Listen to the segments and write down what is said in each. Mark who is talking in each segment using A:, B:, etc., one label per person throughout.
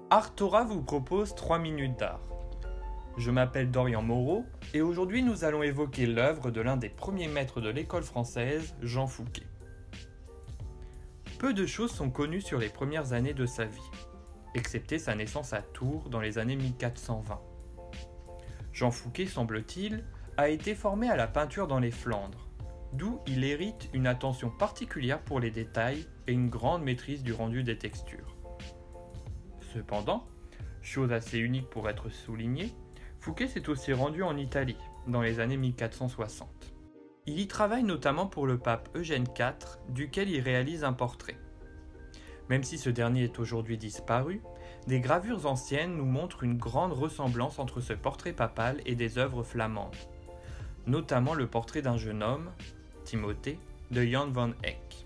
A: Artora vous propose 3 minutes d'art. Je m'appelle Dorian Moreau et aujourd'hui nous allons évoquer l'œuvre de l'un des premiers maîtres de l'école française, Jean Fouquet. Peu de choses sont connues sur les premières années de sa vie, excepté sa naissance à Tours dans les années 1420. Jean Fouquet, semble-t-il, a été formé à la peinture dans les Flandres, d'où il hérite une attention particulière pour les détails et une grande maîtrise du rendu des textures. Cependant, chose assez unique pour être soulignée, Fouquet s'est aussi rendu en Italie, dans les années 1460. Il y travaille notamment pour le pape Eugène IV, duquel il réalise un portrait. Même si ce dernier est aujourd'hui disparu, des gravures anciennes nous montrent une grande ressemblance entre ce portrait papal et des œuvres flamandes, notamment le portrait d'un jeune homme, Timothée, de Jan van Eyck.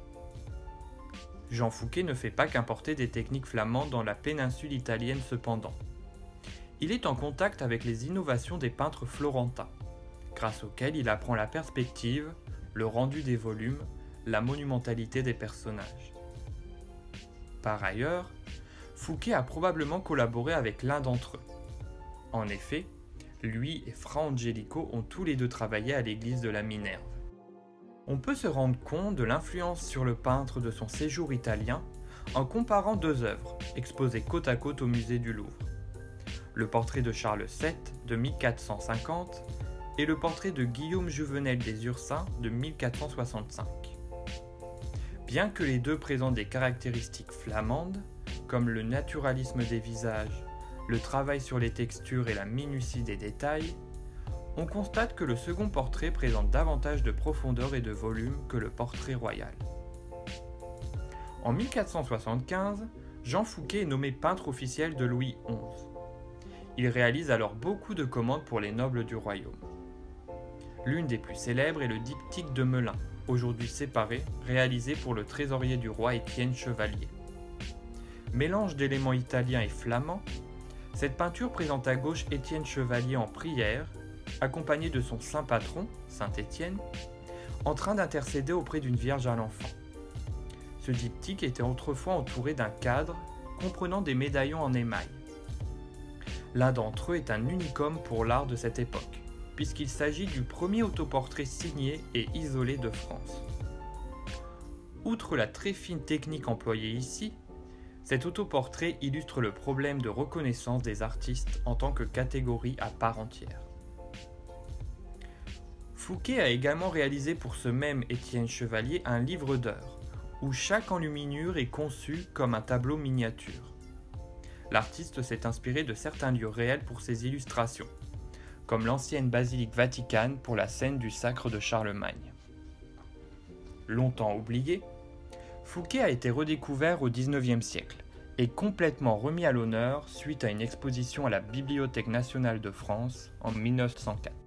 A: Jean Fouquet ne fait pas qu'importer des techniques flamandes dans la péninsule italienne cependant. Il est en contact avec les innovations des peintres florentins, grâce auxquels il apprend la perspective, le rendu des volumes, la monumentalité des personnages. Par ailleurs, Fouquet a probablement collaboré avec l'un d'entre eux. En effet, lui et Fra Angelico ont tous les deux travaillé à l'église de la Minerve. On peut se rendre compte de l'influence sur le peintre de son séjour italien en comparant deux œuvres exposées côte à côte au musée du Louvre. Le portrait de Charles VII de 1450 et le portrait de Guillaume Juvenel des Ursins de 1465. Bien que les deux présentent des caractéristiques flamandes, comme le naturalisme des visages, le travail sur les textures et la minutie des détails, on constate que le second portrait présente davantage de profondeur et de volume que le portrait royal. En 1475, Jean Fouquet est nommé peintre officiel de Louis XI. Il réalise alors beaucoup de commandes pour les nobles du royaume. L'une des plus célèbres est le diptyque de Melun, aujourd'hui séparé, réalisé pour le trésorier du roi Étienne Chevalier. Mélange d'éléments italiens et flamands, cette peinture présente à gauche Étienne Chevalier en prière, accompagné de son saint patron, Saint Étienne, en train d'intercéder auprès d'une Vierge à l'enfant. Ce diptyque était autrefois entouré d'un cadre comprenant des médaillons en émail. L'un d'entre eux est un unicum pour l'art de cette époque, puisqu'il s'agit du premier autoportrait signé et isolé de France. Outre la très fine technique employée ici, cet autoportrait illustre le problème de reconnaissance des artistes en tant que catégorie à part entière. Fouquet a également réalisé pour ce même Étienne Chevalier un livre d'heures, où chaque enluminure est conçue comme un tableau miniature. L'artiste s'est inspiré de certains lieux réels pour ses illustrations, comme l'ancienne basilique Vaticane pour la scène du sacre de Charlemagne. Longtemps oublié, Fouquet a été redécouvert au XIXe siècle et complètement remis à l'honneur suite à une exposition à la Bibliothèque nationale de France en 1904.